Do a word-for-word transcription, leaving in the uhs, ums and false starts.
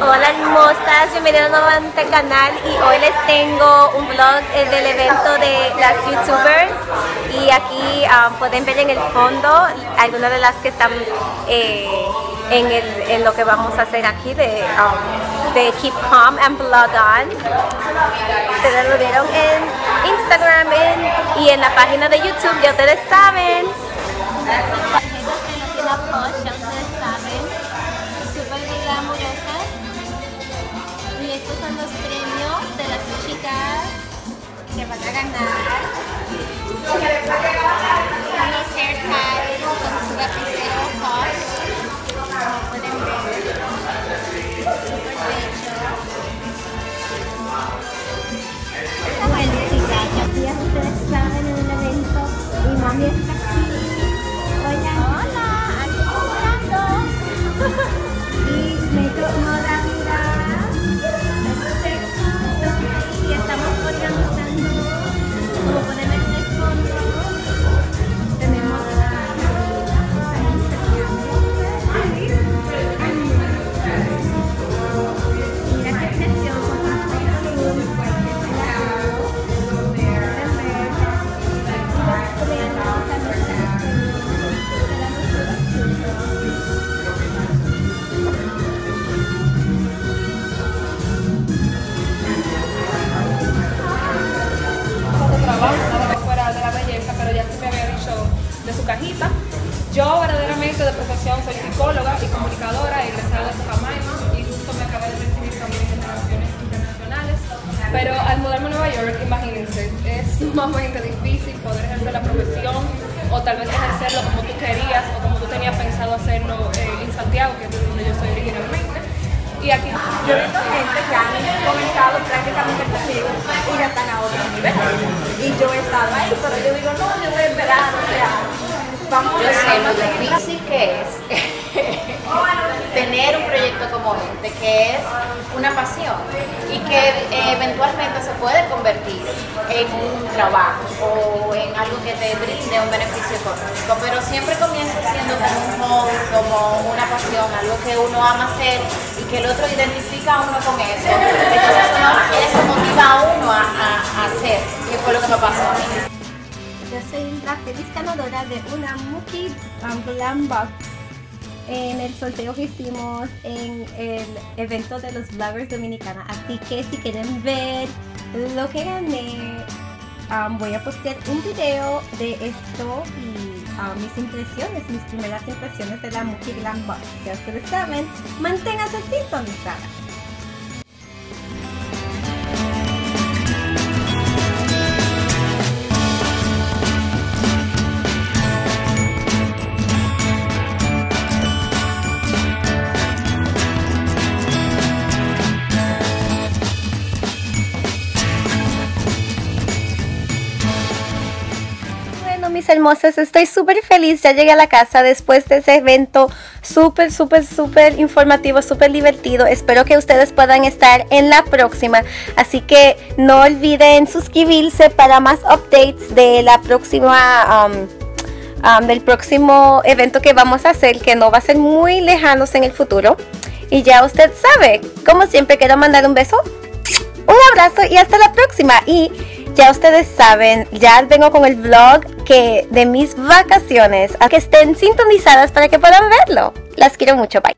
Hola hermosas, bienvenidos nuevamente al canal y hoy les tengo un vlog eh, del evento de las youtubers y aquí um, pueden ver en el fondo algunas de las que están eh, en, el, en lo que vamos a hacer aquí de, um, de Keep Calm and Blog On. Ustedes lo vieron en Instagram en, y en la página de YouTube, ya ustedes saben. Ya ustedes saben, súper glamurosas. Y estos son los premios de las chicas que van a ganar. Son los hair ties con su lapicero Posh, como pueden ver. Súper bello. Bueno, chicas, ya ustedes saben en un evento y mami está aquí. Hola, hola. Y me tocó la mirada. Y estamos organizando, como pueden ver en el fondo, tenemos mira qué precioso, fuera de la belleza, pero ya se me había dicho de su cajita. Yo verdaderamente de profesión soy psicóloga y comunicadora, egresada de Jamaica y justo me acabé de recibir también en relaciones internacionales. Pero al mudarme a Nueva York, imagínense, es sumamente difícil poder ejercer la profesión o tal vez ejercerlo como tú querías o como tú tenías pensado hacerlo eh, en Santiago, que es donde yo soy originalmente. Y aquí yo he visto gente que han comenzado prácticamente conmigo y ya están a otro nivel. Y yo he estado ahí, pero yo digo, no, yo voy a esperar, o sea, vamos yo a sé lo difícil que es tener un proyecto como este, que es una pasión y que eh, eventualmente se puede convertir en un trabajo o en algo que te brinde un beneficio económico, pero siempre comienza siendo como un hobby, como una pasión, algo que uno ama hacer y que el otro identifica a uno con eso. Entonces uno, eso motiva a uno a, a, a hacer, que fue lo que me pasó a mí. Yo soy la feliz ganadora de una Mookie um, Glam Box en el sorteo que hicimos en el evento de los Vloggers Dominicana. Así que si quieren ver lo que gané, um, voy a postear un video de esto y uh, mis impresiones, mis primeras impresiones de la Mookie Glam Box. Ya ustedes saben, manténganse sintonizadas. Mis hermosas, estoy súper feliz, ya llegué a la casa después de ese evento súper, súper, súper informativo, súper divertido. Espero que ustedes puedan estar en la próxima, así que no olviden suscribirse para más updates de la próxima, um, um, del próximo evento que vamos a hacer, que no va a ser muy lejanos en el futuro. Y ya usted sabe, como siempre quiero mandar un beso, un abrazo y hasta la próxima. Y ya ustedes saben, ya vengo con el vlog que de mis vacaciones, a que estén sintonizadas para que puedan verlo. Las quiero mucho, bye.